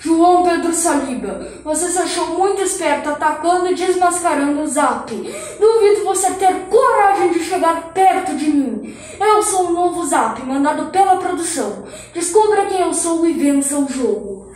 João Pedro Saliba, você se achou muito esperto atacando e desmascarando o Zap. Duvido você ter coragem de chegar perto de mim. Eu sou o novo Zap, mandado pela produção. Descubra quem eu sou e vença o jogo.